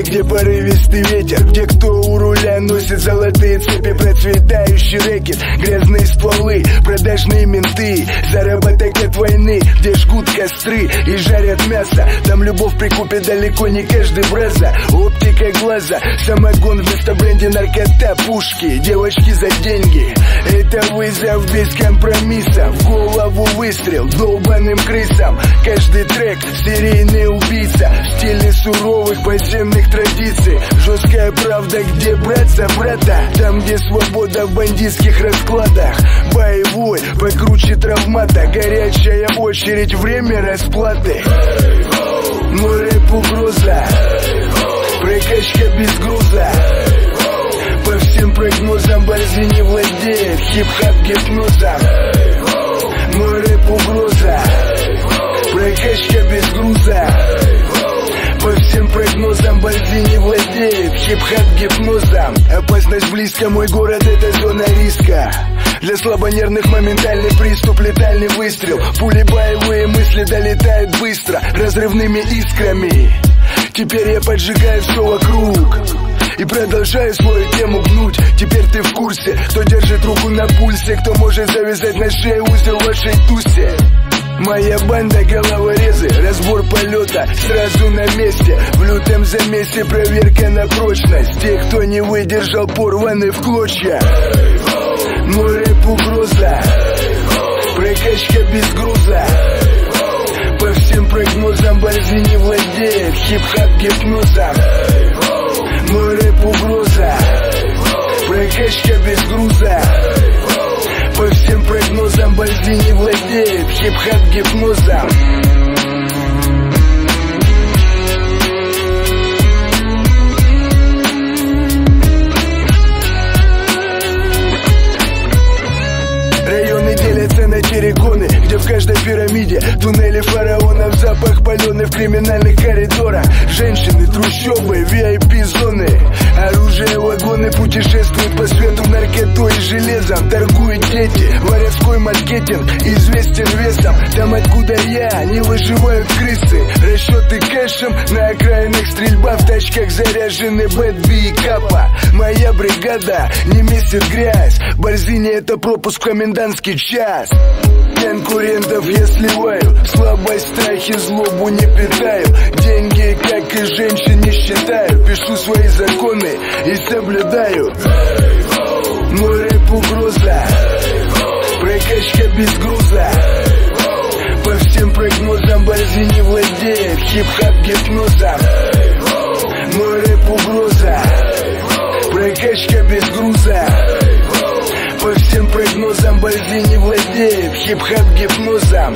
где порывистый ветер, где кто у руля носит золотые цепи, процветающий рэкет, грязные стволы, продажные менты, заработок от войны, где жгут костры и жарят мясо. Там любовь прикупит далеко не каждый браза. Оптика глаза, самогон вместо бренди, наркота, пушки, девочки за деньги. Это вызов без компромисса, в голову выстрел долбаным крысам. Каждый трек серийный убийца в стиле суровых подземных традиций. Жесткая правда, где брат за брата, там где свобода в бандитских раскладах. Боевой, покруче травмата, горячая очередь, время расплаты. Мой рэп угроза, прокачка без груза. По всем прогнозам борзый не владеет хип-хап гипнозом. Мой рэп угроза, прокачка без груза. По всем прогнозам борзый не владеет хип-хап гипнозом. Опасность близко, мой город это зона риска. Для слабонервных моментальный приступ, летальный выстрел. Пули боевые мысли долетают быстро, разрывными искрами. Теперь я поджигаю все вокруг и продолжаю свою тему гнуть. Теперь ты в курсе, кто держит руку на пульсе, кто может завязать на шее узел в вашей тусе. Моя банда головорезы, разбор полета сразу на месте. В лютом замесе проверка на прочность. Те, кто не выдержал, порваны в клочья. Мой рэп угроза, прокачка без груза. По всем прогнозам борзый не владеет хип-хап гипнозом. Мой рэп угроза, прокачка без груза. По всем прогнозам борзый не владеет хип-хап гипнозом. Районы делятся на терриконы, где в каждой пирамиде туннели фараонов, запах паленый в криминальных коридорах. Женщины, трущобы, VIP-зоны, оружие, вагоны путешествуют по свету наркотой и железом. Торгуют дети, воровской маркетинг известен весом. Там, откуда я, не выживают крысы. Расчеты кэшем, на окраинах стрельба, в тачках заряжены Бэтби и Капа. Моя бригада не месит грязь, борзыня это пропуск в комендантский час. Конкурентов я сливаю, слабость, страх и злобу не питаю. Деньги, как и женщин, не считаю. Пишу свои законы и соблюдаю. Мой рэп угроза, прокачка без груза. По всем прогнозам борзый не владеет хип-хап гипнозом. Мой рэп угроза, прокачка без груза. По всем прогнозам борзый не владеет хип-хап гипнозом.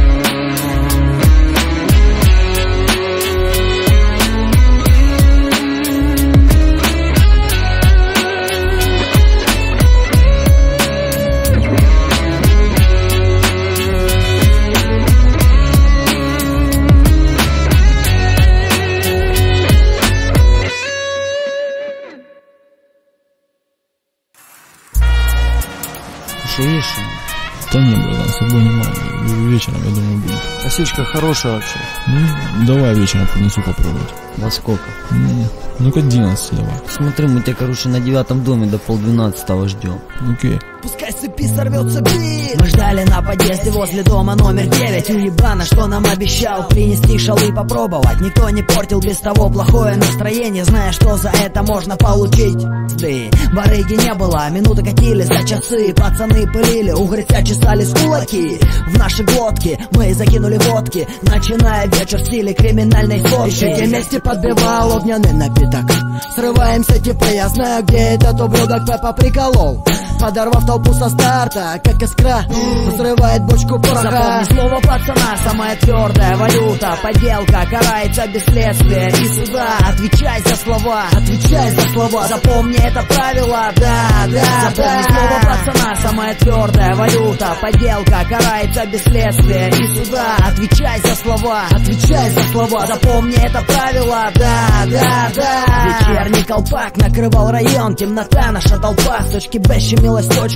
Ешь? Да не, братан, с собой нема. Вечером, я думаю, будет. Косичка хорошая вообще. Ну, давай вечером принесу попробовать. Во сколько? Ну, к 11 давай. Смотри, мы тебя, короче, на 9-м доме до 11:30 ждем. Окей. Пускай с цепи сорвется бит. Мы ждали на подъезде возле дома номер 9. Уебана, что нам обещал принести шалы попробовать. Никто не портил без того плохое настроение, зная, что за это можно получить. Да и барыги не было, минуты катились за часы. Пацаны пылили, угрыця чесались кулаки. В наши глотки мы закинули водки, начиная вечер в стиле криминальной сотки. Еще вместе подбивал огненный напиток. Срываемся типа, я знаю, где этот ублюдок Пеппа приколол. Подорвав толпу со старта, как искра взрывает бочку пороха. Запомни слово пацана, самая твердая валюта. Подделка карается без следствия и суда. Отвечай за слова, отвечай за слова. Запомни это правило, да. Запомни слово пацана, самая твердая валюта. Подделка карается без следствия и суда. Отвечай за слова, отвечай за слова. Запомни это правило, да. Вечерний колпак накрывал район, темнота, наша толпа с точки Б щемилась точка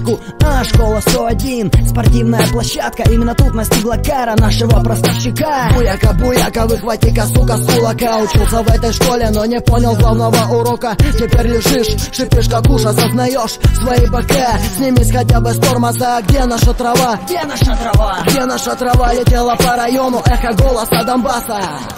точку А, школа 101, спортивная площадка. Именно тут настигла кара нашего поставщика. Буяка, буяка, выхвати-ка, сука, с кулака. Учился в этой школе, но не понял главного урока. Теперь лежишь, шипишь как уж, осознаешь свои бока. Снимись хотя бы с тормоза. Где наша трава? Где наша трава? Где наша трава? Летела по району, эхо голоса Донбасса.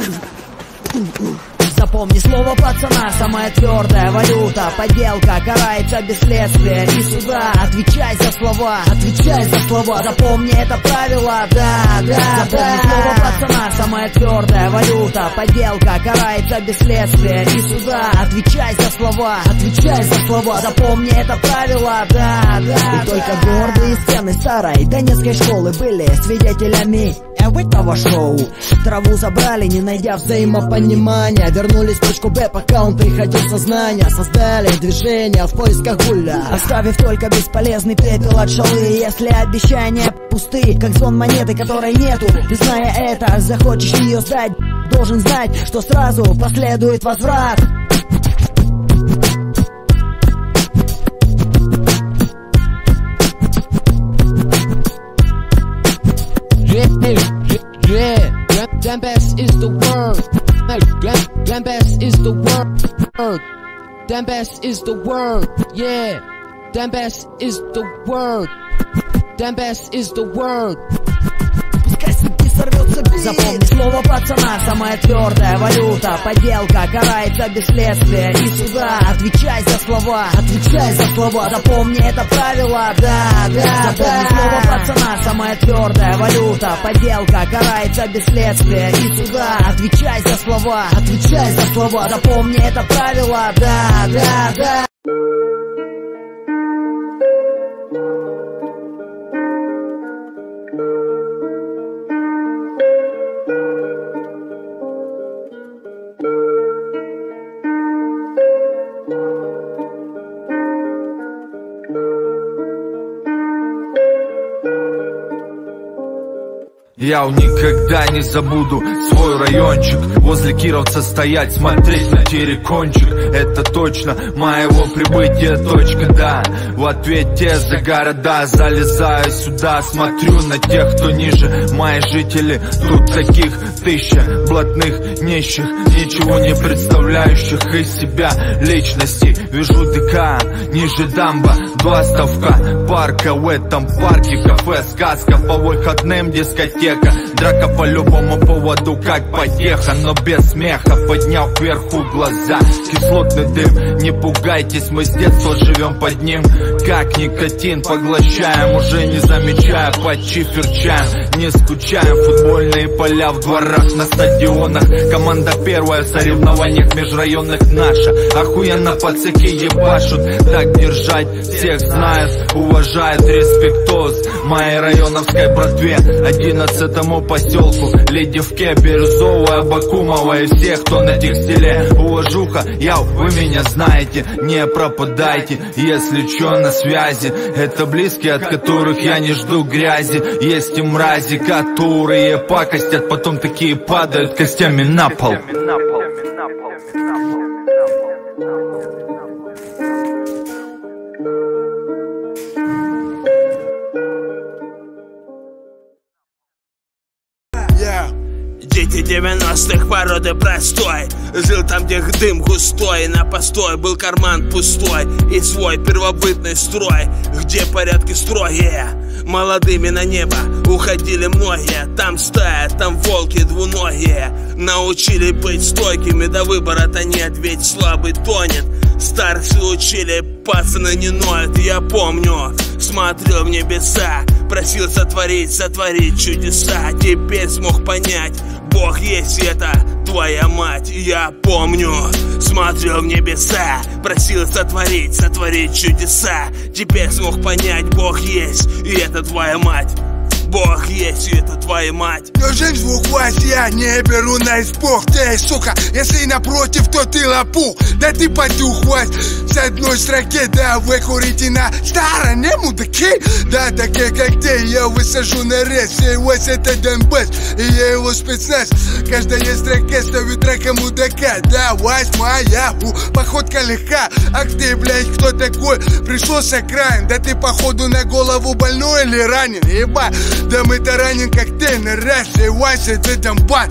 Запомни слово пацана, самая твердая валюта. Подделка карается без следствия и суда. Отвечай за слова, отвечай за слова. Запомни это правило, да. Запомни слово пацана, самая твердая валюта. Подделка карается без следствия и суда. Отвечай за слова, отвечай за слова. Запомни это правило, да. И только гордые стены старой донецкой школы были свидетелями этого шоу. Траву забрали, не найдя взаимопонимания. Вернулись в точку Б, пока он приходил в сознание. Создали движение в поисках гуля, оставив только бесполезный пепел от шалы. Если обещания пусты, как звон монеты, которой нету, ты, зная это, захочешь ее сдать, должен знать, что сразу последует возврат. Donbass is the word. Donbass is the word. Donbass is the word. Yeah. Donbass is the word. Donbass is the word. Запомни слово пацана, самая твердая валюта. Подделка карается без следствия и суда. Отвечай за слова, отвечай за слова. Запомни это правило, да. Запомни слово пацана, самая твердая валюта. Подделка карается без следствия и суда. Отвечай за слова, отвечай за слова. Запомни это правило, да. Я никогда не забуду свой райончик. Возле Кировца стоять, смотреть на терекончик. Это точно моего прибытия точка, да. В ответе за города залезаю сюда. Смотрю на тех, кто ниже. Мои жители, тут таких 1000 блатных нищих, ничего не представляющих из себя личностей. Вижу ДК, ниже дамба, 2 ставка парка. В этом парке кафе, сказка, по выходным дискотека. Драка по любому поводу, как потеха, но без смеха. Поднял кверху глаза, кислотный дым. Не пугайтесь, мы с детства живем под ним. Как никотин поглощаем, уже не замечая. Под чиферчаем, не скучаем. Футбольные поля в дворах, на стадионах. Команда первая в соревнованиях межрайонных наша. Охуенно пацаки ебашут, так держать. Всех знают, уважают, респектоз моей районовской братве. 11-му поселку, Ледевке, Бирюзовая, Бакумова и всех, кто на текстиле. Уважуха, вы меня знаете, не пропадайте, если чё, на связи. Это близкие, от которых я не жду грязи. Есть и мрази, которые пакостят, потом такие падают костями на пол. Дети 90-х, породы простой. Жил там, где дым густой. На постой был карман пустой. И свой первобытный строй, где порядки строгие. Молодыми на небо уходили многие. Там стая, там волки двуногие. Научили быть стойкими, до выбора-то нет. Ведь слабый тонет. Старшие учили, пацаны не ноют. Я помню, смотрел в небеса, просил сотворить чудеса. Теперь смог понять, Бог есть, это твоя мать. Я помню, смотрел в небеса, просил сотворить чудеса. Теперь смог понять, Бог есть, и это твоя мать. Бог есть, и это твоя мать. Нужен звук власть, я не беру на испуг. Ты, сука, если напротив, то ты лопух. Да ты потюх власть с одной строки. Да вы курите на стороне, мудаки. Да такие как ты, я высажу на рез. Все власть это Донбасс, и я его спецназ. Каждая строка ставит рака мудака. Да, власть моя, походка легка. Ах ты, блядь, кто такой? Пришел с окраин. Да ты походу на голову больной или ранен? Еба, да мы-то ранен как ты на раз. И власть это Донбасс.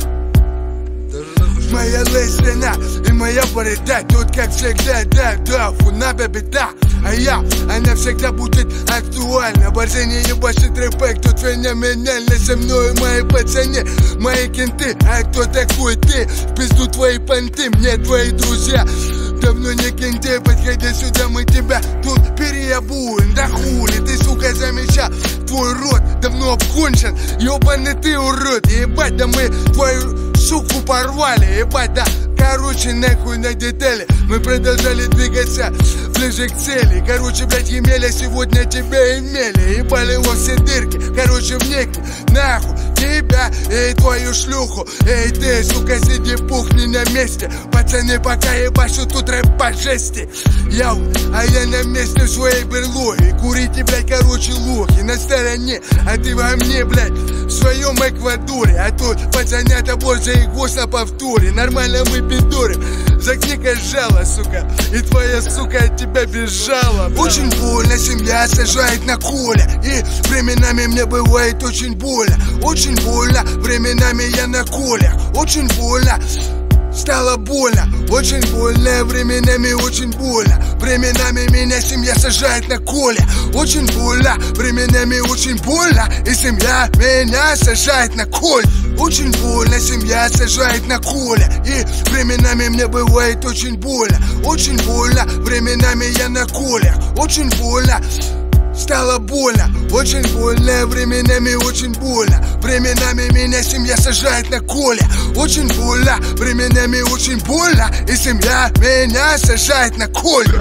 Моя страна и моя борода. Тут как всегда, да, фунабе беда. А она всегда будет актуальна. Борзение ебашит рэпэк, тут феноменально. Со мной мои пацаны, мои кенты. А кто такой ты? В пизду твои понты, мне твои друзья. Давно не кенты, подходи сюда, мы тебя тут переобуем. Да хули, ты, сука, замечал, твой рот давно обкончен. Ёбаный ты урод, ебать, да мы твою суку порвали, ебать, да. Короче, нахуй на детали. Мы продолжали двигаться ближе к цели. Короче, блядь, Емеля, сегодня тебя имели. Ебали во все дырки, короче, в некий. Нахуй тебя и твою шлюху. Эй, ты, сука, сиди, пухни на месте. Пацаны, пока ебашу тут рэп по жести. Яу, а я на месте своей берлоги. Курите, блядь, короче, лохи на стороне. А ты во мне, блядь, в своем Эквадоре. А тут пацанята боже и гость на повторе. Нормально мы пидорим. Закни-ка жало, сука. И твоя сука от тебя бежала. Очень больно, семья сажает на коля. И временами мне бывает очень больно. Очень больно, временами я на колях. Очень больно, стало больно. Очень больно, временами очень больно. Временами меня семья сажает на коле. Очень больно, временами очень больно. И семья меня сажает на коле. Очень больно, семья сажает на коле. И временами мне бывает очень больно. Очень больно, временами я на колях. Очень больно, стало больно, очень больно, временами очень больно. Временами меня семья сажает на коле. Очень больно, временами очень больно. И семья меня сажает на коле.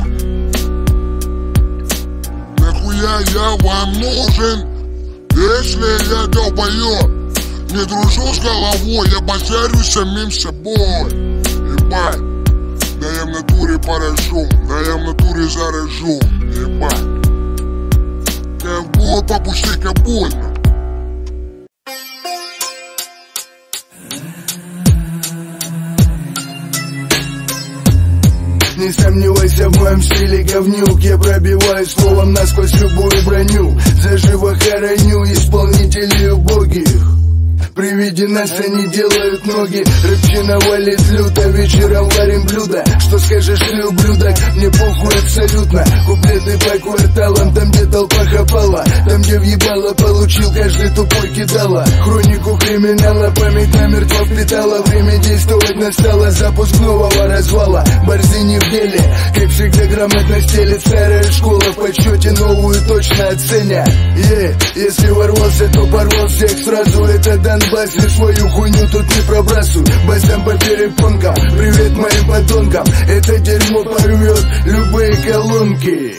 Нахуя я вам нужен, если я долбоёб? Не дружу с головой, я базарю самим собой. Ебать, да я в натуре поражу, да я в натуре заражу. Ебать, как будет по пути, как больно. Не сомневайся в моем стиле, говнюк. Я пробиваю словом насквозь любую броню. Заживо хороню исполнителей убогих. При виде нас они делают ноги. Рыбчина валит люто, вечером варим блюдо. Что скажешь ты, ублюдок? Мне похуй абсолютно. Куплеты по кварталам, там где толпа хапала. Там где въебало получил, каждый тупой кидала. Хронику криминала, память намертво впитала. Время действовать настало, запуск нового развала. Борзини в деле, как всегда грамотно стелит. Старая школа в подсчете, новую точно оценят. Если ворвался, то порвал всех сразу. Это Донбасс, и свою хуйню тут не пробрасывай. Басом по перепонкам, привет моим подонкам. Это дерьмо порвет любые колонки.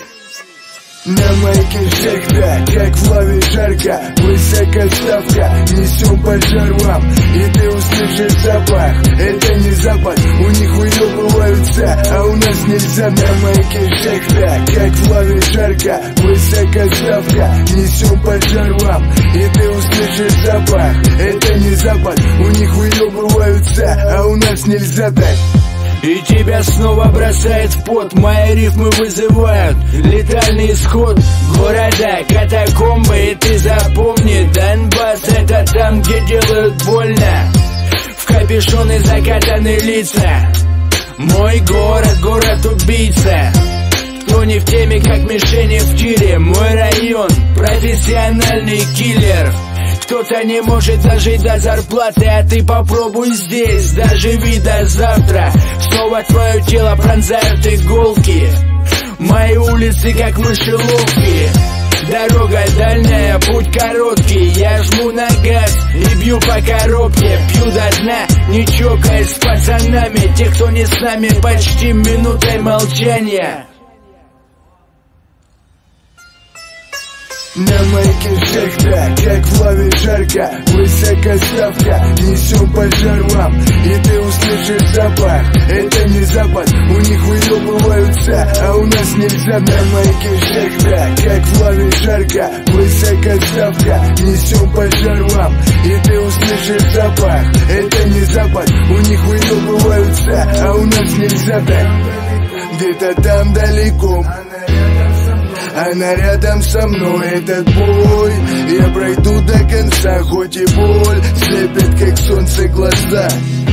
На майке всегда, как в лаве жарко. Высока ставка, несем пожар вам. И ты услышишь запах, это не запад. У них уебываются, а у нас нельзя. На майке всегда, как в лаве жарко. Высока ставка, несем пожар вам. И ты услышишь запах, это не запад. У них уебываются, а у нас нельзя так. И тебя снова бросает в пот. Мои рифмы вызывают летальный исход. Города, катакомбы, и ты запомни, Донбасс — это там, где делают больно. В капюшоны закатаны лица. Мой город, город-убийца. Кто не в теме, как мишени в тире. Мой район, профессиональный киллер. Кто-то не может дожить до зарплаты, а ты попробуй здесь, доживи до завтра. Снова твое тело пронзают иголки. Мои улицы как мышеловки. Дорога дальняя, путь короткий. Я жму на газ и бью по коробке. Пью до дна, не чокаясь с пацанами. Те, кто не с нами, почти минутой молчания. На маяке всегда, как в лаве жарко, высока ставка, несем пожар вам, и ты услышишь запах. Это не Запад, у них выебываются, а у нас нельзя. На маяке всегда, как в лаве жарко, высока ставка, несем пожар вам, и ты услышишь запах. Это не Запад, у них выебываются, а у нас нельзя. Так, где-то там далеко, она рядом со мной, этот бой я пройду до конца, хоть и боль слепит, как солнце, глаза.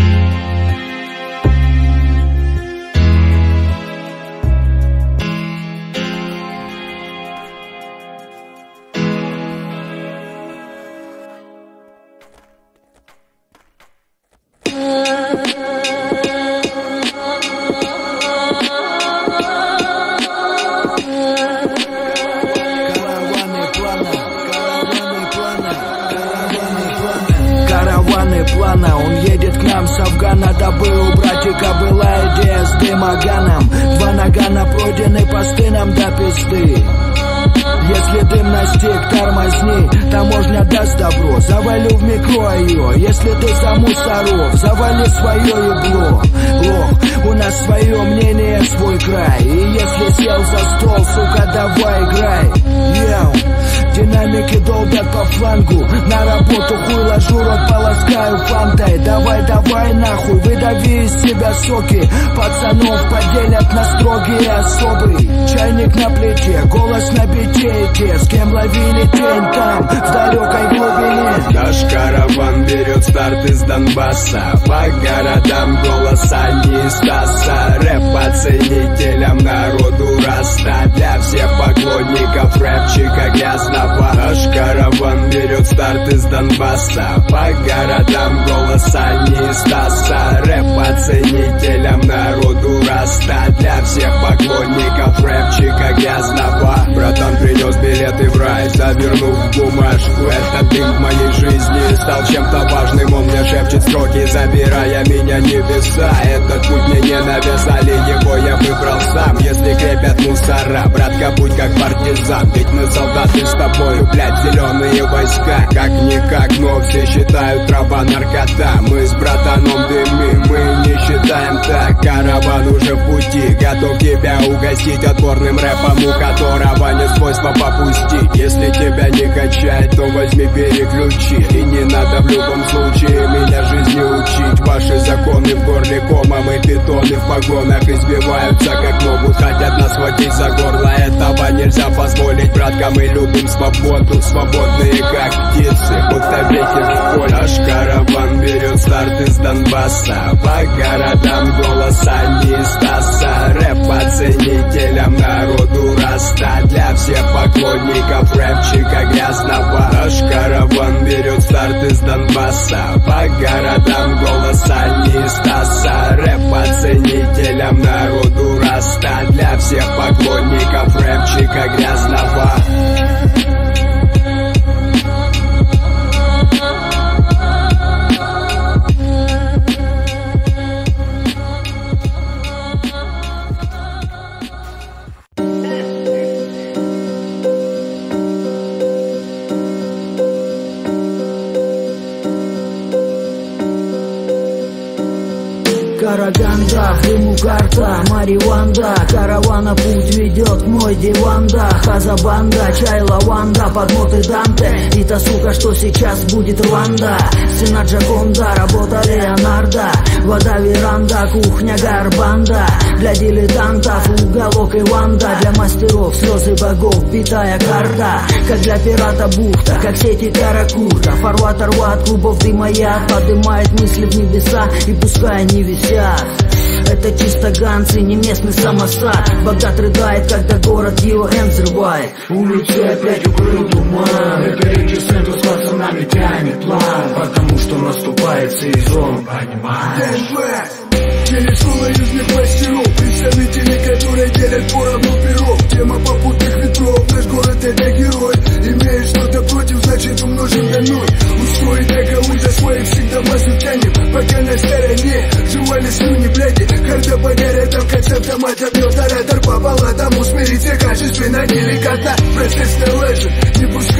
Он едет к нам с Афгана, добыл у братика была идея с дымоганом. 2 нагана пройдены посты нам до пизды. Если дым настиг, тормозни, таможня даст добро. Завалю в микро ее, если ты за мусоров, завали свое ебло. Лох, у нас свое мнение, свой край. И если сел за стол, сука, давай играй. Йоу, динамики долбят по флангу, на работу хуй ложу, рот полоскаю фантой. Давай, давай нахуй, выдави из себя соки. Пацанов поделят на строгие особый. Чайник на плите, голос на бите. С кем ловили тень там, в далекой глубине. Наш караван берет старт из Донбасса, по городам голоса не Стаса. Рэп по ценителям, народу раста, для всех поклонников рэпчика грязного. Наш караван берет старт из Донбасса, по городам голоса не Стаса. Рэп по ценителям, народу раста, для всех поклонников рэпчика грязного. Братан принес билеты в рай, завернув в бумажку. Этот дым в моей жизни стал чем-то важным. Он мне шепчет строки, забирая меня небеса. Этот путь мне не навязали, его я выбрал сам. Если крепят мусора, братка, будь как партизан. Ведь мы солдаты с тобою, блядь, зеленые войска. Как-никак, но все считают трава наркота. Мы с братаном дымим, мы не считаем так. Караван уже в пути, готов тебя угостить отборным рэпом, у которого не свойства попустить. Если тебя не качает, то возьми переключи. И не надо в любом случае меня жизни учить. Ваши законы в горле комом, и бетоны в погонах избиваются как могут, хотят нас водить за горло. Этого нельзя позволить, братка, мы любим свободу. Свободные как птицы, будто ветер в поле. Наш караван берет старт из Донбасса, по городам голоса не Стаса. Рэп по ценителям, народу раста, для всех поклонников рэпчика грязного. Наш караван берет старт из Донбасса, по городам голоса не Стаса. Рэп по ценителям, народу раста, для всех поклонников рэпчика грязного. Караганда, в дыму карта, мариванда. Каравана путь ведет мой диванда. Хазабанда, чай, лаванда, подмоты Данте. И та сука, что сейчас будет Руанда. Сына Джаконда, работа Леонардо. Вода веранда, кухня Гарбанда. Для дилетантов уголок Иванда. Для мастеров слезы богов, питая карта. Как для пирата бухта, как сети каракурта. Фарватер от клубов дыма яд поднимает мысли в небеса, и пускай они висят. Это чисто ганцы, не местный самосад. Багдад рыдает, когда город ЮН взрывает. Улицы опять укрыл туман. Рэперики центр с пацанами тянет план, потому что наступает сезон, понимаешь? Телешоу южных мастеров, представители, которые делят поровну пирог. Тема попутных ветров, наш город это герой. Имеешь что-то против, значит умножим до ноль. Устроить эго за своих всегда массу тянем. Пока на стороне жевали слюни, бляди. Карта подарят, там концепт автомат бьет оратор по балладам. Усмирить все качественно деликатно. Процесс налажен, не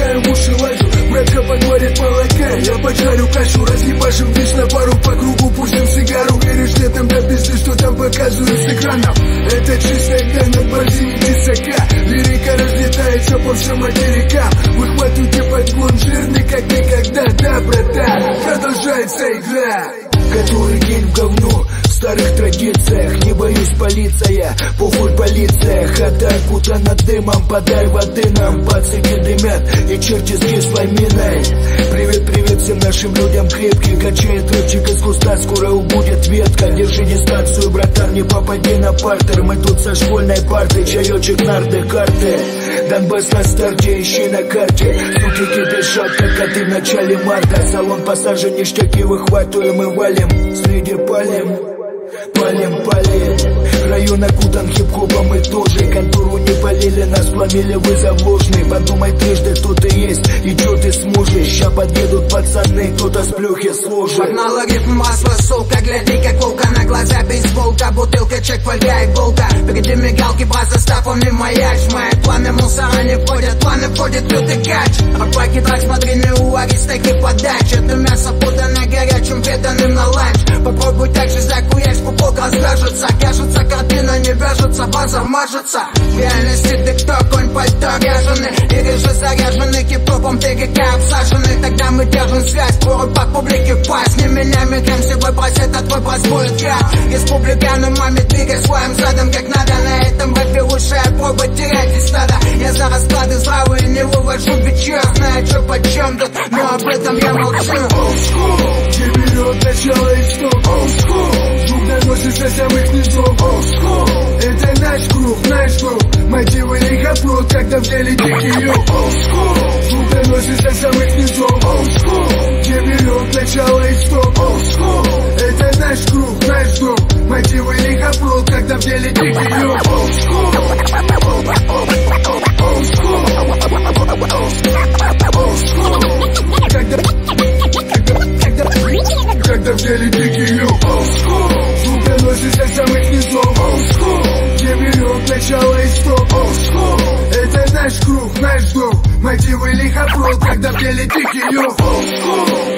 Пускаю в уши лазю, братка подводит молока. Я поджарю кашу, разъебашим лишь на пару по кругу, пустим сигару. Веришь мне там до пизды, что там показывают с экранов? Это чистая пена, бразили тесака. Лирика разлетается по всем материкам. Выхватывайте подгон жирный, как никогда. Да, братан, продолжается игра. Который день в говно, в старых традициях. Не боюсь полиция, похуй полиция. Хата окутана дымом, подай воды нам. Пацики дымят и черти с кислой миной. Привет, привет всем нашим людям крепкий. Качает рыбчик из куста, скоро убудет ветка. Держи дистанцию, братан, не попади на партер. Мы тут со школьной парты, чаечек, нарды, карты. Донбасс на старте, ищи на карте. Суки дышат, как коты в начале марта. Салон пассажа, ништяки выхватываем и валим. Среди палим, район окутан хип-хопом, мы тоже. Контуру не полили, нас пломили, вы заложный. Подумай трижды, кто ты есть и чё ты сможешь. Ща подъедут пацаны, кто-то с плюхи сложит. Погнала рифм, масло, солка, гляди как волка. На глаза бейсболка, бутылка, чек, фольга, иголка. Впереди мигалки, брат, состав, он не маяк. Мои планы мусора не входят, планы входит лютый кач. Рабаки, драк, смотри, не уари, стейки подачи. Это мясо подано горячим, преданным на ланч. Попробуй так же закуять, пупок развяжется. Кажется, картина не вяжется, база мажется. В реальности ты кто, конь, пальто ряженый. Или же заряженный хип-хопом, ТГК обсаженный. Тогда мы держим связь, порой по публике пасть. Не меня мигаем, все выбросит, а твой брос будет я. Республиканы маме двигай своим задом, как надо. На этом рэпе лучшая проба, терять из стада. Я за расклады здравые не вывожу бича. Знаю, что почем тут, но об этом я молчу. Где берет начало и стоп. Звук доносится с самых низов. Это наш круг. Мотивы лихоплод, когда в деле дикий юг. Звук доносится с самых низов. Где берет начало и стоп. Это наш круг. Мотивы лихоплод, когда в деле дикий юг. Когда в деле дикий юг. Звук доносится с самых низов. Где берет начало и стоп. Это наш круг. Мотивы лихоплод, когда в деле дикий юг.